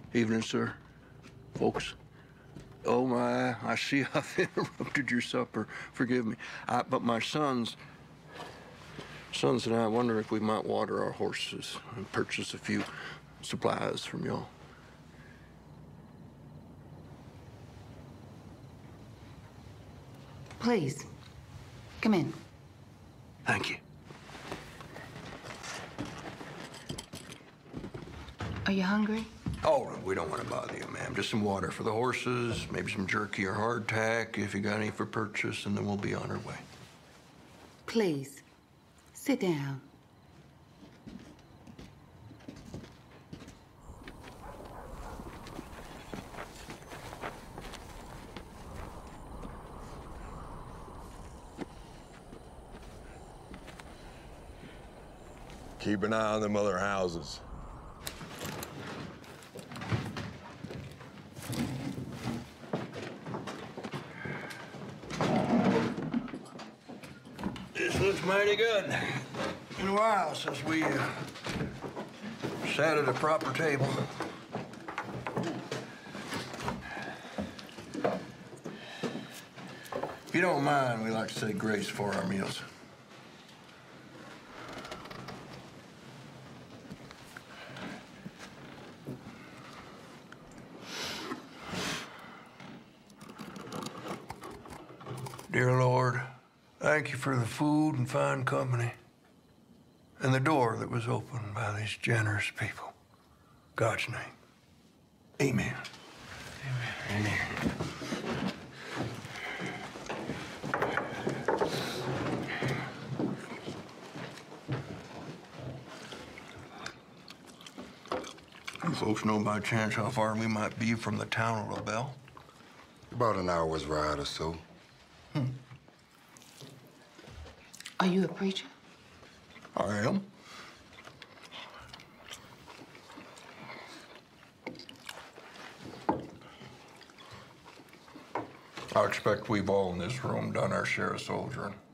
Evening, sir. Folks. Oh, my, I see I've interrupted your supper. Forgive me. But my sons and I wonder if we might water our horses and purchase a few supplies from y'all. Please, come in. Thank you. Are you hungry? Oh, we don't want to bother you, ma'am. Just some water for the horses, maybe some jerky or hardtack if you got any for purchase, and then we'll be on our way. Please, sit down. Keep an eye on them other houses. This looks mighty good. Been a while since we sat at a proper table. If you don't mind, we like to say grace for our meals. Dear Lord, thank you for the food and fine company and the door that was opened by these generous people. In God's name, amen. Amen. Amen. You folks know by chance how far we might be from the town of LaBelle? About an hour's ride or so. Are you a preacher? I am. I expect we've all in this room done our share of soldiering.